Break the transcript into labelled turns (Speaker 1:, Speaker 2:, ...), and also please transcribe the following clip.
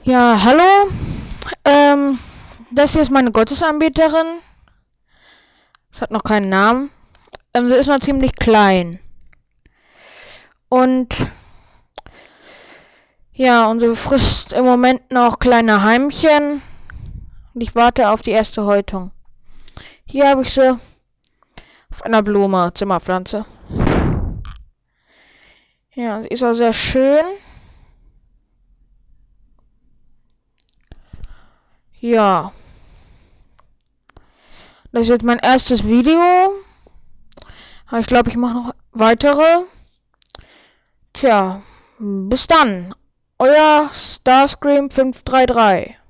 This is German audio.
Speaker 1: Ja, hallo. Ähm, Das hier ist meine Gottesanbeterin. Es hat noch keinen Namen. Sie ist noch ziemlich klein. Und ja, und sie frisst im Moment noch kleine Heimchen. Und ich warte auf die erste Häutung. Hier habe ich sie auf einer Blume, Zimmerpflanze. Ja, sie ist auch sehr schön. Ja, das ist jetzt mein erstes Video. Aber ich glaube, ich mache noch weitere. Tja, bis dann. Euer Starscream 533.